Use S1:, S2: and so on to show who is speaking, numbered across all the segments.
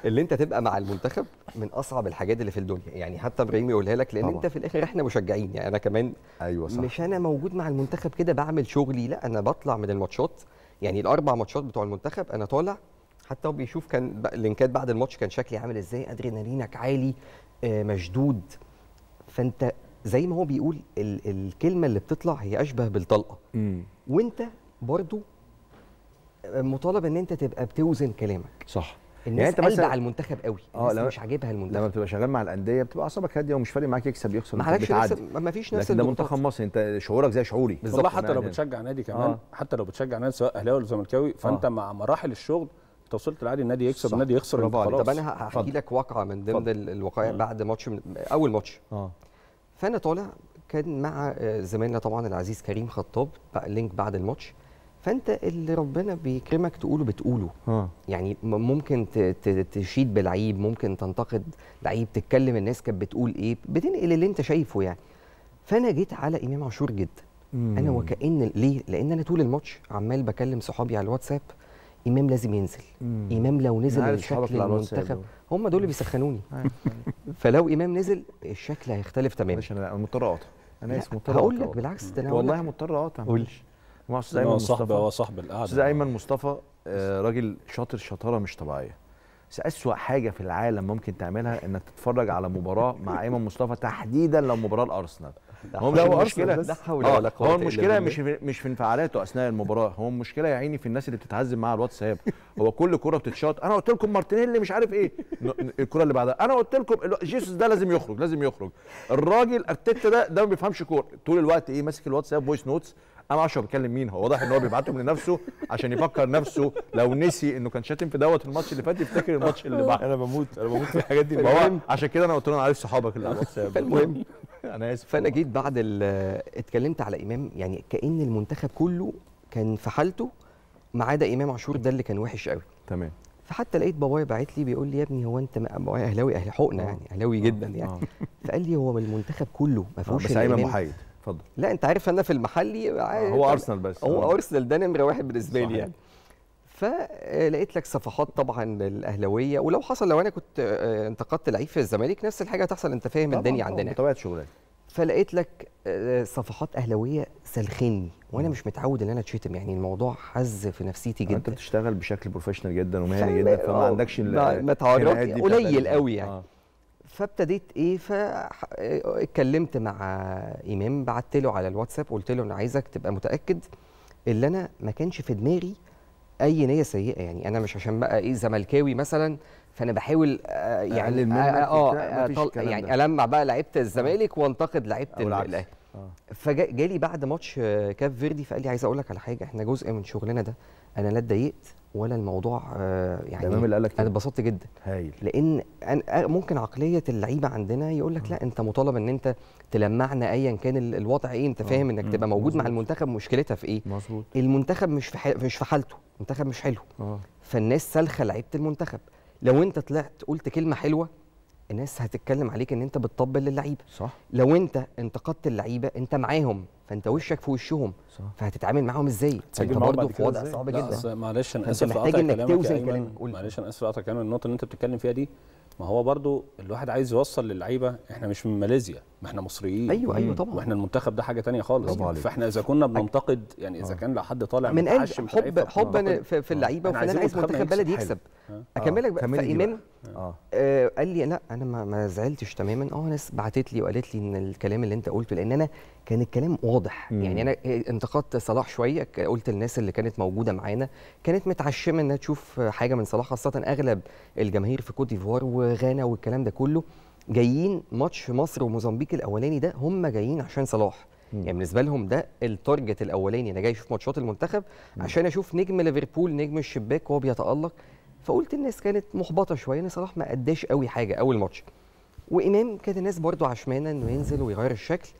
S1: اللي انت تبقى مع المنتخب من اصعب الحاجات اللي في الدنيا، يعني حتى ابراهيم يقولها لك، لان
S2: طبعا.
S1: انت في الاخر احنا مشجعين، يعني انا كمان
S2: ايوه صح.
S1: مش انا موجود مع المنتخب كده بعمل شغلي، لا انا بطلع من الماتشات، يعني الاربع ماتشات بتوع المنتخب انا طالع، حتى هو بيشوف كان اللينكات بعد الماتش كان شكلي عامل ازاي، ادرينالينك عالي، مشدود. فانت زي ما هو بيقول الكلمه اللي بتطلع هي اشبه بالطلقه، وانت برضو مطالب ان انت تبقى بتوزن كلامك.
S2: صح.
S1: الناس
S2: يعني انت
S1: قلبة
S2: مثلا
S1: على المنتخب قوي، الناس مش عاجبها المنتخب.
S2: لما بتبقى شغال مع الانديه بتبقى اعصابك هاديه ومش فارق معاك يكسب يخسر،
S1: ما فيش نفس
S2: لكن ده منتخب مصر انت شعورك زي شعوري
S3: والله. حتى لو بتشجع نادي كمان حتى لو بتشجع نادي سواء اهلاوي ولا زملكاوي، فانت مع مراحل الشغل انت وصلت العادي النادي يكسب النادي يخسر خلاص.
S1: طب انا هحكي لك واقعه من ضمن الوقائع بعد ماتش اول ماتش. فانا طالع كان مع زميلنا طبعا العزيز كريم خطاب لينك بعد الماتش، فانت اللي ربنا بيكرمك تقوله بتقوله. يعني ممكن تشيد بلعيب، ممكن تنتقد لعيب، تتكلم الناس كانت بتقول ايه، بتنقل اللي انت شايفه يعني. فانا جيت على امام عاشور جدا. انا وكأن ليه؟ لان انا طول الماتش عمال بكلم صحابي على الواتساب، امام لازم ينزل، امام لو نزل الشكل المنتخب هم دول اللي بيسخنوني. فلو امام نزل الشكل هيختلف تماما.
S2: انا مضطر اقاطع، انا اسف مضطر
S1: هقول لك بالعكس،
S2: ده والله مضطر اقاطع.
S3: هو استاذ ايمن مصطفى، هو صاحب القعده.
S2: استاذ ايمن مصطفى راجل شاطر شطاره مش طبيعيه. بس اسوأ حاجه في العالم ممكن تعملها انك تتفرج على مباراه مع ايمن مصطفى، تحديدا لو مباراه الارسنال. هو مش المشكله هو المشكله مش في انفعالاته اثناء المباراه، هو المشكله يا عيني في الناس اللي بتتهزم معاه على الواتساب. هو كل كره بتتشاط، انا قلت لكم مارتينيلي مش عارف ايه، الكره اللي بعدها انا قلت لكم جيسوس ده لازم يخرج لازم يخرج. الراجل ارتيتا ده ما بيفهمش كوره، طول الوقت ايه ماسك الواتساب فويس نوتس. انا ما اعرفش هو بيتكلم مين، هو واضح ان هو بيبعتهم لنفسه عشان يفكر نفسه لو نسي انه كان شاتم في الماتش اللي فات يفتكر الماتش اللي بعده.
S3: انا بموت في الحاجات دي.
S2: عشان كده انا قلت له انا عارف صحابك اللي على الواتساب.
S1: المهم
S2: انا اسف.
S1: فانا جيت بعد اتكلمت على امام، يعني كأن المنتخب كله كان في حالته ما عدا امام عاشور ده اللي كان وحش قوي.
S2: تمام.
S1: فحتى لقيت بابايا باعت لي بيقول لي يا ابني هو انت بابايا اهلاوي اهل حقنا يعني اهلاوي جدا يعني. فقال لي هو المنتخب كله ما فيهوش
S2: بس ايمن محايد. اتفضل.
S1: لا انت عارف انا في المحلي
S2: هو ارسنال بس،
S1: هو ارسنال ده نمره واحد بالنسبه لي يعني. فلقيت لك صفحات طبعا الاهلاويه، ولو حصل لو انا كنت انتقدت لعيب في الزمالك نفس الحاجه هتحصل، انت فاهم الدنيا عندنا
S2: بطبيعه شغلك.
S1: فلقيت لك صفحات اهلاويه سلخني، وانا مش متعود ان انا اتشتم، يعني الموضوع حز في نفسيتي جدا.
S2: انت بتشتغل بشكل بروفيشنال جدا ومهني جدا، فما عندكش
S1: ما تعرضت قليل قوي يعني. فابتديت اتكلمت مع امام، بعت له على الواتساب قلت له انا عايزك تبقى متاكد ان انا ما كانش في دماغي اي نيه سيئه، يعني انا مش عشان بقى زملكاوي مثلا فانا بحاول يعني يعني المع بقى لعيبه الزمالك وانتقد لعيبه الاهلي. فجالي بعد ماتش كاب فيردي فقال لي عايز اقول لك على حاجه، احنا جزء من شغلنا ده، انا لا اتضايقت ولا الموضوع يعني انا اتبسطت جدا.
S2: هايل.
S1: لان ممكن عقليه اللعيبه عندنا يقول لك لا انت مطالب ان انت تلمعنا ايا كان الوضع ايه، انت فاهم انك تبقى موجود مع المنتخب. مشكلتها في ايه؟
S2: مظبوط.
S1: المنتخب مش في حالته، المنتخب مش حلو. فالناس سالخه لعيبه المنتخب. لو انت طلعت قلت كلمه حلوه الناس هتتكلم عليك ان انت بتطبل للعيبه.
S2: صح.
S1: لو انت انتقدت اللعيبه انت معاهم، فانت وشك في وشهم. صح. فهتتعامل معاهم ازاي؟ انت برضه في وضع صعب جدا.
S3: معلش انا اسف لقطع كلامك يا ايمن، معلش انا اسف لقطع كلامك. النقطه اللي انت بتتكلم فيها دي، ما هو برضو الواحد عايز يوصل للعيبه احنا مش من ماليزيا، ما احنا مصريين.
S1: ايوه طبعا.
S3: واحنا المنتخب ده حاجه ثانيه خالص. فاحنا اذا كنا بننتقد يعني اذا كان لو حد طالع
S1: من قلب حب في اللعيبه وفلان عايز منتخب بلدي يكسب. اكملك بقى. فايمن قال لي لا انا ما زعلتش تماما. ناس بعتت لي وقالت لي ان الكلام اللي انت قلته، لان انا كان الكلام واضح. يعني انا انتقدت صلاح شويه، قلت للناس اللي كانت موجوده معانا كانت متعشمه انها تشوف حاجه من صلاح، خاصه اغلب الجماهير في كوت ديفوار وغانا والكلام ده كله جايين ماتش مصر وموزمبيق الاولاني ده هم جايين عشان صلاح. يعني بالنسبه لهم ده التارجت الاولاني، انا جاي اشوف ماتشات المنتخب عشان اشوف نجم ليفربول نجم الشباك وهو بيتالق. فقلت الناس كانت محبطه شويه ان صلاح ما اداش قوي حاجه اول ماتش، وامام كانت الناس برضو عشمانه انه ينزل ويغير الشكل.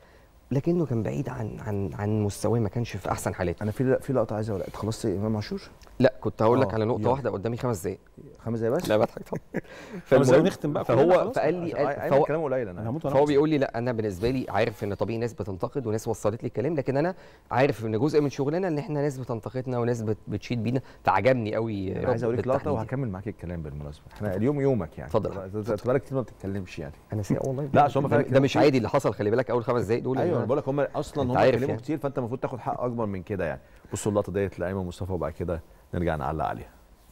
S1: لكنه كان بعيد عن مستواه، ما كانش في احسن حالاته.
S2: انا في لقطه عايز اقولها. انت خلصت امام عاشور؟
S1: لا كنت هقول لك على نقطه واحده، قدامي 5 دقائق.
S2: 5 دقايق بس؟
S1: لا بضحك طبعا.
S3: 5 دقايق نختم بقى.
S1: فقال لي
S2: كلام قليل.
S1: فهو بيقول لي لا انا بالنسبه لي عارف ان طبيعي ناس بتنتقد وناس وصلت لي الكلام، لكن انا عارف ان جزء من شغلنا ان احنا ناس بتنتقدنا وناس بتشيد بينا. فعجبني قوي.
S2: عايز اقول لك لقطه وهكمل معاك الكلام بالمناسبه. احنا اليوم يومك يعني.
S1: اتفضل.
S2: انت بقالك كتير ما بتتكلمش يعني.
S1: انا والله
S2: لا عشان
S1: ده مش عادي اللي حصل، خلي بالك اول 5 دقائق دول.
S2: ايوه انا بقول لك هم اصلا هم اتكلموا
S1: يعني
S2: كتير، فانت المفروض تاخد حق اكبر من كده يعني. بصوا اللقطه ديت لايمن مصطفى وبعد كده نرجع نعلق عليها.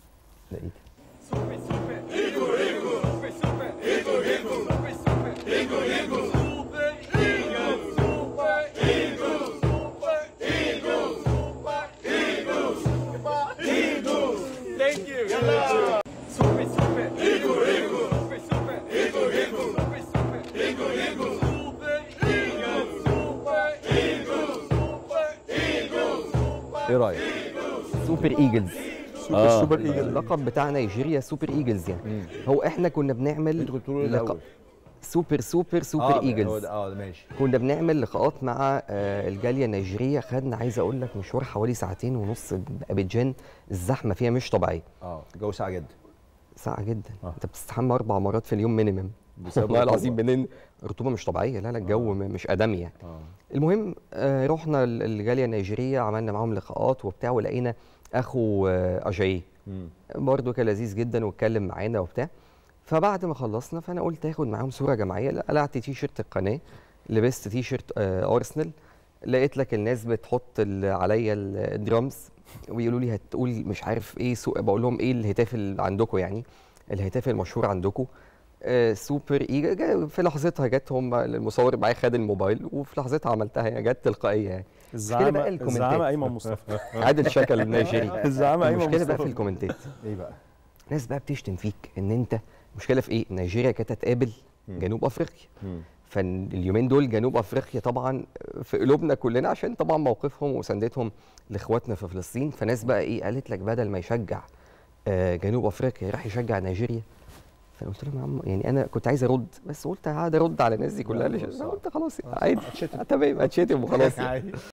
S2: ايه رايك؟
S1: سوبر ايجلز.
S2: سوبر ايجلز
S1: اللقب بتاع نيجيريا سوبر ايجلز يعني. هو احنا كنا بنعمل
S2: انتوا كنتوا بتقولوا الاول
S1: سوبر ايجلز.
S2: ماشي.
S1: كنا بنعمل لقاءات مع الجاليه النيجيريه. خدنا عايز اقول لك مشوار حوالي 2.5 ساعات. ابيجان الزحمه فيها مش طبيعيه.
S2: الجو ساعه جدا.
S1: ساعه جدا. انت بتستحمى 4 مرات في اليوم مينيمم. والله العظيم منين رطوبه مش طبيعيه. لا الجو مش ادمي يعني. المهم رحنا الجاليه النيجيريه، عملنا معاهم لقاءات وبتاع، ولقينا اخو اجاي برضه كان لذيذ جدا واتكلم معانا وبتاع. فبعد ما خلصنا فانا قلت اخد معاهم صوره جماعيه. قلعت تيشيرت القناه، لبست تيشيرت ارسنال. لقيت لك الناس بتحط عليا الدرامز ويقولوا لي هتقول مش عارف ايه بقول لهم ايه الهتاف اللي عندكم، يعني الهتاف المشهور عندكم. سوبر ايجل. في لحظتها جت، هم المصور معايا خد الموبايل وفي لحظتها عملتها، هي جت تلقائيه يعني.
S3: الزعامه ايمن مصطفى
S1: عادل شكل النيجيري.
S3: الزعامه ايمن مصطفى.
S1: المشكله بقى في الكومنتات.
S2: ايه بقى؟
S1: ناس بقى بتشتم فيك ان انت. المشكله في ايه؟ نيجيريا كانت هتقابل جنوب افريقيا. فاليومين دول جنوب افريقيا طبعا في قلوبنا كلنا، عشان طبعا موقفهم ومساندتهم لاخواتنا في فلسطين. فناس بقى ايه قالت لك بدل ما يشجع جنوب افريقيا راح يشجع نيجيريا. فقلت لهم يا عم يعني انا كنت عايز ارد، بس قلت هقعد ارد على الناس دي كلها. قلت خلاص عادي تمام اتشتم وخلاص.